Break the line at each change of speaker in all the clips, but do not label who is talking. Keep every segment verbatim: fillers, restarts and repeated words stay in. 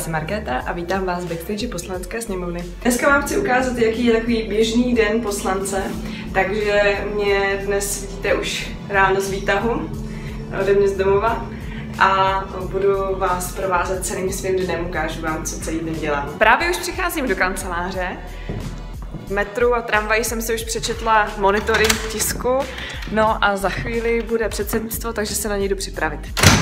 jsem Markéta a vítám vás v backstage Poslanecké sněmovny. Dneska vám chci ukázat, jaký je takový běžný den poslance, takže mě dnes vidíte už ráno z výtahu ode mě z domova a budu vás provázet celým svým dnem, ukážu vám, co celý den dělám. Právě už přicházím do kanceláře. V metru a tramvaji jsem si už přečetla monitoring tisku, no a za chvíli bude předsednictvo, takže se na něj jdu připravit.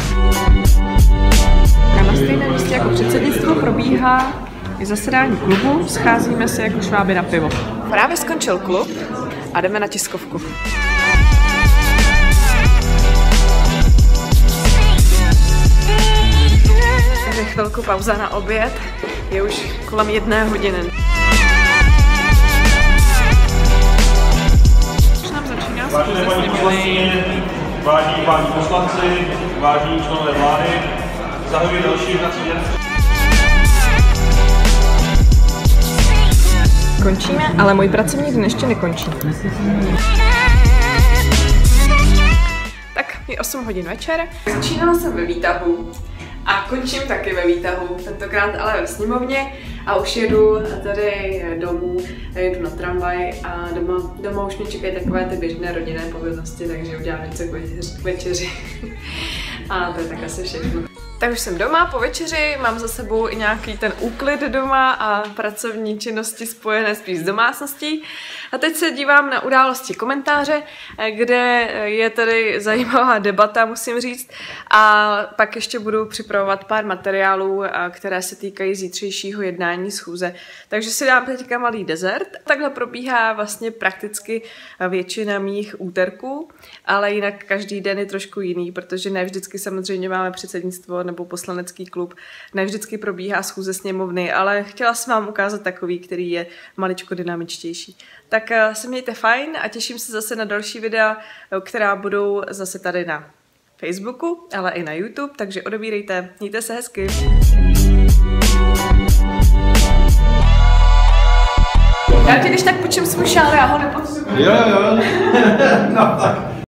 A na stejném místě jako předsednictvo probíhá i zasedání klubu, scházíme se jako šváby na pivo. Právě skončil klub a jdeme na tiskovku. Takže chvilku pauza na oběd, je už kolem jedné hodiny.
Vážené paní poslankyně, vážení páni poslanci, vážení členové vlády, zahajuji další jednací den.
Končíme, ale můj pracovní den ještě nekončí. Tak je osm hodin večer. Začínala jsem ve výtahu a končím taky ve výtahu, tentokrát ale ve sněmovně a už jedu tady domů, jedu na tramvaj a doma, doma už mě čekají takové ty běžné rodinné povinnosti, takže udělám něco k večeři a to je tak asi všechno. Tak už jsem doma po večeři, mám za sebou i nějaký ten úklid doma a pracovní činnosti spojené spíš s domácností. A teď se dívám na události komentáře, kde je tady zajímavá debata, musím říct. A pak ještě budu připravovat pár materiálů, které se týkají zítřejšího jednání schůze. Takže si dám teďka malý dezert. Takhle probíhá vlastně prakticky většina mých úterků, ale jinak každý den je trošku jiný, protože ne vždycky samozřejmě máme předsednictvo nebo poslanecký klub. Ne vždycky probíhá schůze sněmovny, ale chtěla jsem vám ukázat takový, který je maličko dynamičtější. Tak se mějte fajn a těším se zase na další videa, která budou zase tady na Facebooku, ale i na YouTube, takže odebírejte. Mějte se hezky. Já ti když tak počím svůj šál, já ho nepotřebuji.
Jo, jo. No tak.